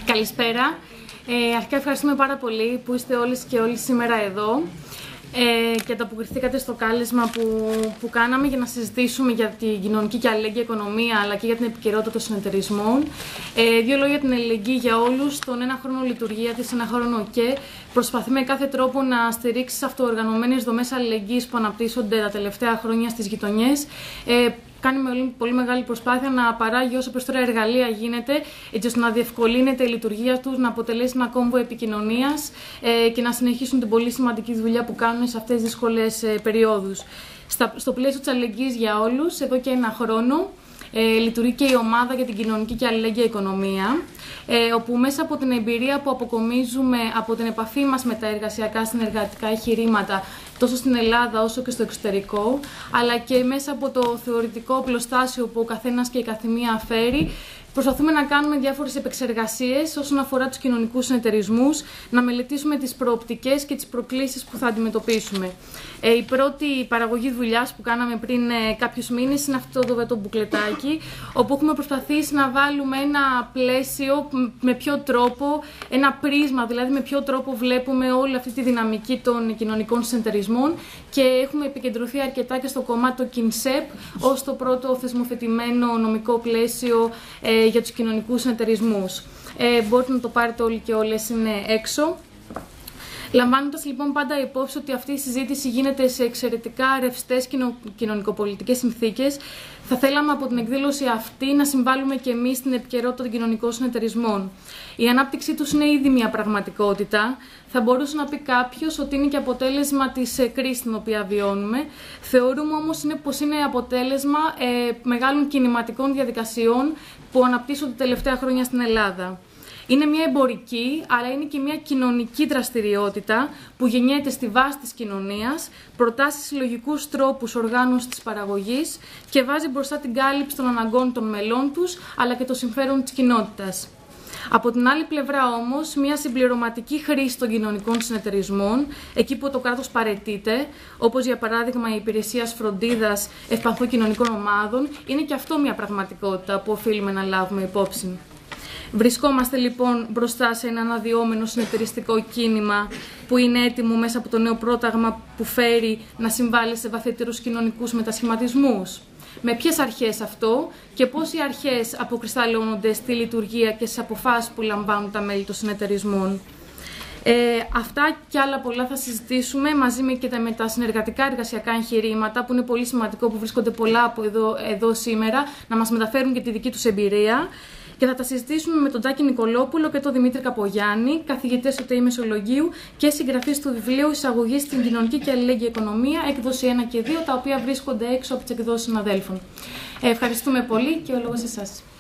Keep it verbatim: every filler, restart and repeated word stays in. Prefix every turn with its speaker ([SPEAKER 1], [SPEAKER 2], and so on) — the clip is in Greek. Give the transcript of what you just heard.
[SPEAKER 1] Καλησπέρα. Ε, αρχικά ευχαριστούμε πάρα πολύ που είστε όλες και όλοι σήμερα εδώ ε, και ανταποκριθήκατε στο κάλεσμα που, που κάναμε για να συζητήσουμε για την κοινωνική και αλληλεγγύη οικονομία αλλά και για την επικαιρότητα των συνεταιρισμών. Ε, δύο λόγια για την αλληλεγγύη για όλους. Στον ένα χρόνο λειτουργία της, ένα χρόνο ΟΚΕ, προσπαθεί με κάθε τρόπο να στηρίξει τις αυτοοργανωμένες δομές αλληλεγγύης που αναπτύσσονται τα τελευταία χρόνια στις γειτονιές. Ε, Κάνει πολύ μεγάλη προσπάθεια να παράγει όσο περισσότερα εργαλεία γίνεται, έτσι ώστε να διευκολύνεται η λειτουργία τους, να αποτελέσει ένα κόμβο επικοινωνίας ε, και να συνεχίσουν την πολύ σημαντική δουλειά που κάνουν σε αυτές τις δύσκολες ε, περιόδους. Στα, στο πλαίσιο της αλληλεγγύης για όλους, εδώ και ένα χρόνο, Ε, λειτουργεί και η ομάδα για την κοινωνική και αλληλέγγυα οικονομία, ε, όπου μέσα από την εμπειρία που αποκομίζουμε από την επαφή μας με τα εργασιακά συνεργατικά εγχειρήματα, τόσο στην Ελλάδα όσο και στο εξωτερικό, αλλά και μέσα από το θεωρητικό πλωστάσιο που ο καθένας και η καθεμία φέρει, προσπαθούμε να κάνουμε διάφορες επεξεργασίες όσον αφορά τους κοινωνικούς συνεταιρισμούς, να μελετήσουμε τις προοπτικές και τις προκλήσεις που θα αντιμετωπίσουμε. Ε, η πρώτη παραγωγή δουλειάς που κάναμε πριν ε, κάποιους μήνες είναι αυτό εδώ το μπουκλετάκι, όπου έχουμε προσπαθήσει να βάλουμε ένα πλαίσιο, με ποιο τρόπο, ένα πρίσμα, δηλαδή με ποιο τρόπο βλέπουμε όλη αυτή τη δυναμική των κοινωνικών συνεταιρισμών, και έχουμε επικεντρωθεί αρκετά και στο κομμάτι το ΚΙΝΣΕΠ ως το πρώτο θεσμοθετημένο νομικό πλαίσιο ε, για τους κοινωνικούς συνεταιρισμούς. Ε, μπορείτε να το πάρετε όλοι και όλες, είναι έξω. Λαμβάνοντας λοιπόν πάντα υπόψη ότι αυτή η συζήτηση γίνεται σε εξαιρετικά ρευστές κοινωνικοπολιτικές συνθήκες, θα θέλαμε από την εκδήλωση αυτή να συμβάλλουμε και εμείς στην επικαιρότητα των κοινωνικών συνεταιρισμών. Η ανάπτυξή τους είναι ήδη μια πραγματικότητα. Θα μπορούσε να πει κάποιος ότι είναι και αποτέλεσμα της κρίσης την οποία βιώνουμε. Θεωρούμε όμως είναι πως είναι αποτέλεσμα ε, μεγάλων κινηματικών διαδικασιών που αναπτύσσονται τα τελευταία χρόνια στην Ελλάδα. Είναι μια εμπορική, αλλά είναι και μια κοινωνική δραστηριότητα που γεννιέται στη βάση της κοινωνίας, προτάσει συλλογικούς τρόπους οργάνωσης της παραγωγής και βάζει μπροστά την κάλυψη των αναγκών των μελών τους, αλλά και των συμφέρον της κοινότητας. Από την άλλη πλευρά όμως, μια συμπληρωματική χρήση των κοινωνικών συνεταιρισμών, εκεί που το κράτος παραιτείται, όπως για παράδειγμα η υπηρεσία φροντίδας ευπαθών κοινωνικών ομάδων, είναι και αυτό μια πραγματικότητα που οφείλουμε να λάβουμε υπόψη. Βρισκόμαστε λοιπόν μπροστά σε ένα αναδυόμενο συνεταιριστικό κίνημα που είναι έτοιμο μέσα από το νέο πρόταγμα που φέρει να συμβάλλει σε βαθύτερους κοινωνικούς μετασχηματισμούς. Με ποιες αρχές αυτό και πώς οι αρχές αποκρισταλλώνονται στη λειτουργία και στις αποφάσεις που λαμβάνουν τα μέλη των συνεταιρισμών. Ε, αυτά και άλλα πολλά θα συζητήσουμε μαζί με, και τα, με τα συνεργατικά εργασιακά εγχειρήματα, που είναι πολύ σημαντικό που βρίσκονται πολλά από εδώ, εδώ σήμερα, να μας μεταφέρουν και τη δική τους εμπειρία. Και θα τα συζητήσουμε με τον Τάκη Νικολόπουλο και τον Δημήτρη Καπογιάννη, καθηγητές του ΤΕΙ Μεσολογγίου και συγγραφείς του βιβλίου «Εισαγωγή στην κοινωνική και αλληλέγγυα οικονομία», έκδοση ένα και δύο, τα οποία βρίσκονται έξω από τις εκδόσεις συναδέλφων. Ε, ευχαριστούμε πολύ και ο λόγος σε εσάς.